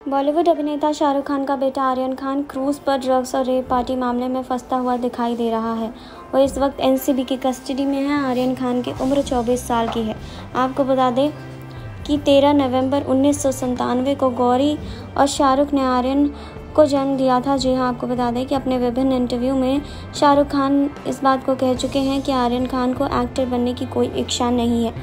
बॉलीवुड अभिनेता शाहरुख खान का बेटा आर्यन खान क्रूज पर ड्रग्स और रेप पार्टी मामले में फंसता हुआ दिखाई दे रहा है। वो इस वक्त एनसीबी की कस्टडी में है। आर्यन खान की उम्र 24 साल की है। आपको बता दें कि 13 नवंबर 1997 को गौरी और शाहरुख ने आर्यन को जन्म दिया था। जी हाँ, आपको बता दें कि अपने विभिन्न इंटरव्यू में शाहरुख खान इस बात को कह चुके हैं कि आर्यन खान को एक्टर बनने की कोई इच्छा नहीं है।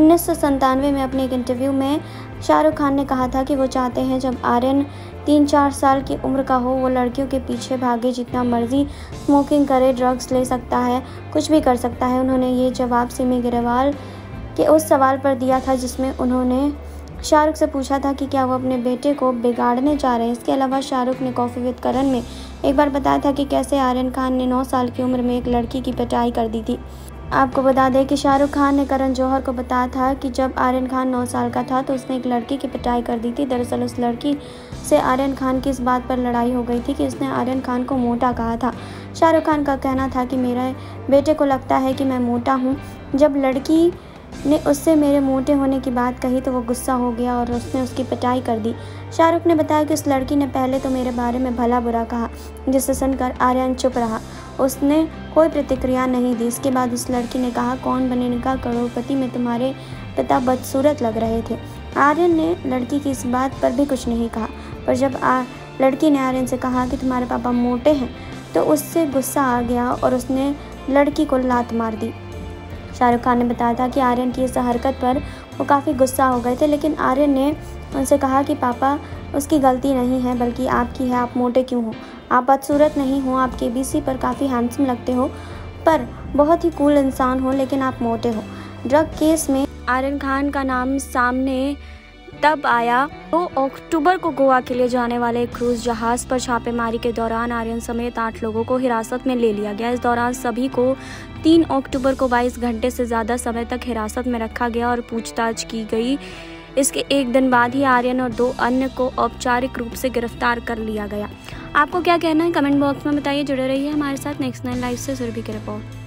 1997 में अपने एक इंटरव्यू में शाहरुख खान ने कहा था कि वो चाहते हैं जब आर्यन 3-4 साल की उम्र का हो वो लड़कियों के पीछे भागे, जितना मर्जी स्मोकिंग करे, ड्रग्स ले सकता है, कुछ भी कर सकता है। उन्होंने ये जवाब सिमी ग्रेवाल के उस सवाल पर दिया था जिसमें उन्होंने शाहरुख से पूछा था कि क्या वो अपने बेटे को बिगाड़ने जा रहे हैं। इसके अलावा शाहरुख ने कॉफ़ी विद करण में एक बार बताया था कि कैसे आर्यन खान ने 9 साल की उम्र में एक लड़की की पिटाई कर दी थी। आपको बता दें कि शाहरुख खान ने करण जौहर को बताया था कि जब आर्यन खान 9 साल का था तो उसने एक लड़की की पिटाई कर दी थी। दरअसल उस लड़की से आर्यन खान की इस बात पर लड़ाई हो गई थी कि उसने आर्यन खान को मोटा कहा था। शाहरुख खान का कहना था कि मेरे बेटे को लगता है कि मैं मोटा हूँ। जब लड़की ने उससे मेरे मोटे होने की बात कही तो वो गुस्सा हो गया और उसने उसकी पिटाई कर दी। शाहरुख ने बताया कि उस लड़की ने पहले तो मेरे बारे में भला बुरा कहा, जिसे सुनकर आर्यन चुप रहा। उसने कोई प्रतिक्रिया नहीं दी। इसके बाद उस लड़की ने कहा, कौन बनेगा करोड़पति में तुम्हारे पिता बदसूरत लग रहे थे। आर्यन ने लड़की की इस बात पर भी कुछ नहीं कहा, पर जब लड़की ने आर्यन से कहा कि तुम्हारे पापा मोटे हैं तो उससे गुस्सा आ गया और उसने लड़की को लात मार दी। शाहरुख खान ने बताया था कि आर्यन की इस हरकत पर वो काफ़ी गुस्सा हो गए थे, लेकिन आर्यन ने उनसे कहा कि पापा, उसकी गलती नहीं है बल्कि आपकी है। आप मोटे क्यों हो? आप बदसूरत नहीं हो, आप केबीसी पर काफ़ी हैंडसम लगते हो, पर बहुत ही कूल इंसान हो, लेकिन आप मोटे हो। ड्रग केस में आर्यन खान का नाम सामने तब आया 2 अक्टूबर को गोवा के लिए जाने वाले एक क्रूज जहाज पर छापेमारी के दौरान आर्यन समेत 8 लोगों को हिरासत में ले लिया गया। इस दौरान सभी को 3 अक्टूबर को 22 घंटे से ज़्यादा समय तक हिरासत में रखा गया और पूछताछ की गई। इसके एक दिन बाद ही आर्यन और 2 अन्य को औपचारिक रूप से गिरफ्तार कर लिया गया। आपको क्या कहना है कमेंट बॉक्स में बताइए। जुड़े रहिए हमारे साथ नेक्स्ट 9 लाइव से। सुरभि की रिपोर्ट।